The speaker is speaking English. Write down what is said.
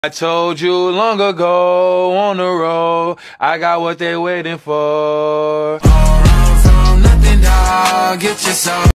I told you long ago on the road, I got what they waiting for. All run from nothing, dog, get your soul.